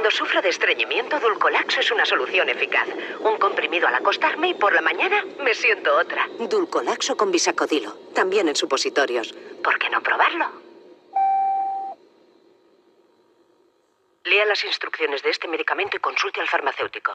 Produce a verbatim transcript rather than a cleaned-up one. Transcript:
Cuando sufro de estreñimiento, Dulcolax es una solución eficaz. Un comprimido al acostarme y por la mañana me siento otra. Dulcolaxo con bisacodilo, también en supositorios. ¿Por qué no probarlo? Lea las instrucciones de este medicamento y consulte al farmacéutico.